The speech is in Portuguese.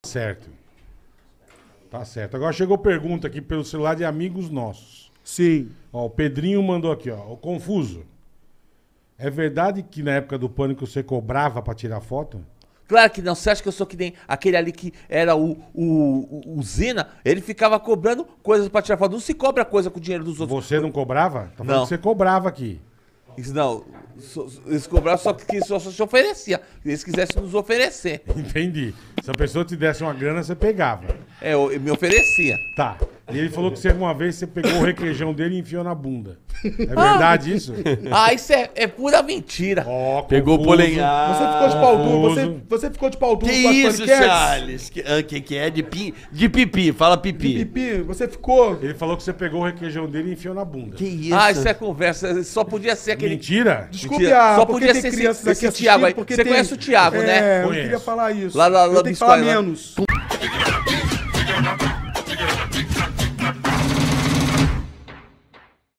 Certo. Tá certo. Agora chegou pergunta aqui pelo celular de amigos nossos. Sim. Ó, o Pedrinho mandou aqui, ó. O Confuso. É verdade que na época do Pânico você cobrava pra tirar foto? Claro que não. Você acha que eu sou que nem aquele ali que era o Zena? Ele ficava cobrando coisas pra tirar foto. Não se cobra coisa com o dinheiro dos outros. Você não cobrava? Tá falando Não. que você cobrava aqui. Isso não. Eles cobravam só que só se oferecia. Se eles quisessem nos oferecer. Entendi. Se a pessoa te desse uma grana, você pegava. É, eu me oferecia. Tá. E ele falou que você, uma vez você pegou o requeijão dele e enfiou na bunda. É verdade isso? Ah, isso é pura mentira. Ó, Pegou o Confuso. polengar. Você ficou de pau duro, Confuso. você ficou de pau duro Que com as isso, paniquetes? Charles? Que é? De pipi. Fala pipi. Pipi, você ficou... Ele falou que você pegou o requeijão dele e enfiou na bunda. Que isso? Ah, isso é conversa. Só podia ser aquele. Mentira? Desculpe, Mentira. Só porque podia tem ser crianças esse aqui assistindo, Thiago aí. porque Você tem- conhece o Thiago, né? É, eu Conheço. queria falar isso. Lá eu do tenho que falar Escola, lá. menos.